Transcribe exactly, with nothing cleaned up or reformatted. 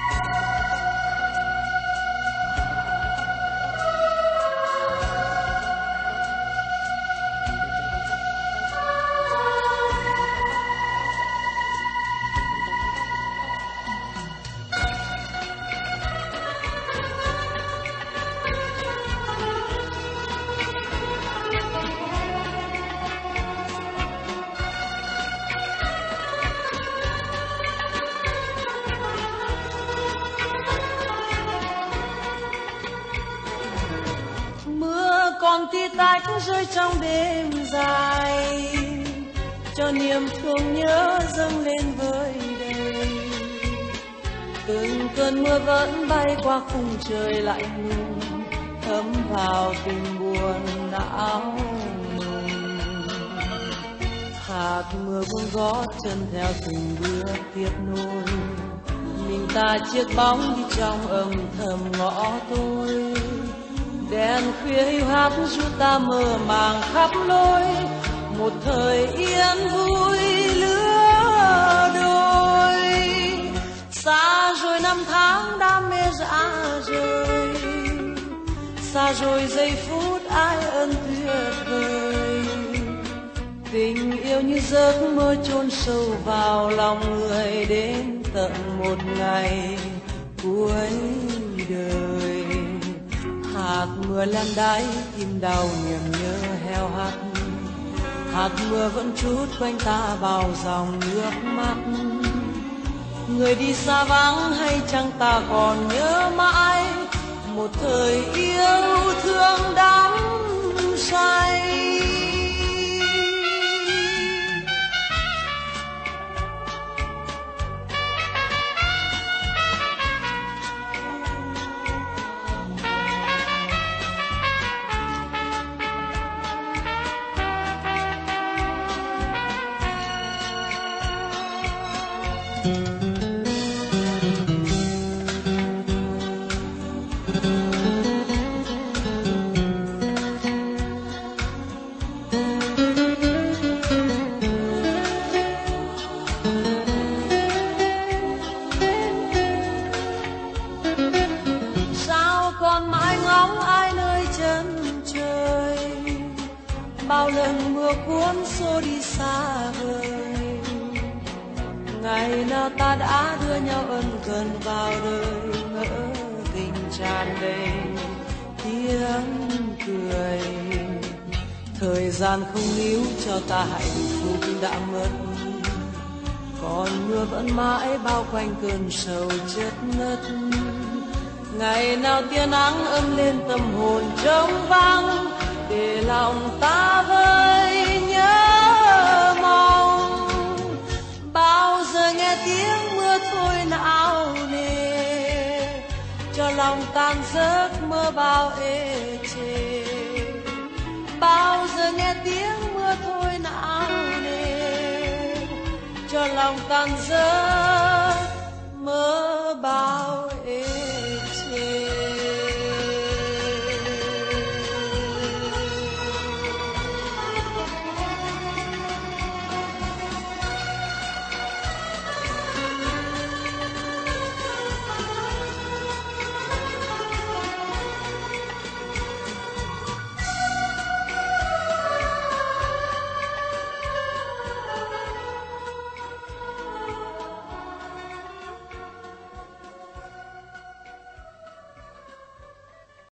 Còn tí tách rơi trong đêm dài, cho niềm thương nhớ dâng lên với đời. Từng cơn mưa vẫn bay qua khung trời lạnh lùng, thấm vào tình buồn não nùng. Hạt mưa buông gót chân theo từng bước tiếp nối, mình ta chiếc bóng đi trong âm thầm ngõ tối. Đèn khuya hiu hắt giúp ta mơ màng khắp lối, một thời yên vui lứa đôi. Xa rồi năm tháng đam mê rã rời, xa rồi giây phút ai ân tuyệt vời. Tình yêu như giấc mơ chôn sâu vào lòng người, đến tận một ngày cuối đời. Hạt mưa len đáy tim đau niềm nhớ heo hắt, hạt mưa vẫn trút quanh ta bao dòng nước mắt. Người đi xa vắng hay chăng ta còn nhớ mãi một thời yêu thương đắm say. Bao lần mưa cuốn xô đi xa vời, ngày nào ta đã đưa nhau ân cần vào đời. Ngỡ tình tràn đầy tiếng cười, thời gian không níu cho ta hạnh phúc đã mất. Còn mưa vẫn mãi bao quanh cơn sầu chất ngất, ngày nào tia nắng ấm lên tâm hồn trống vắng, để lòng ta vơi nhớ mong. Bao giờ nghe tiếng mưa thôi não nề, cho lòng tan giấc mơ bao ê chề. Bao giờ nghe tiếng mưa thôi não nề, cho lòng tan giấc mơ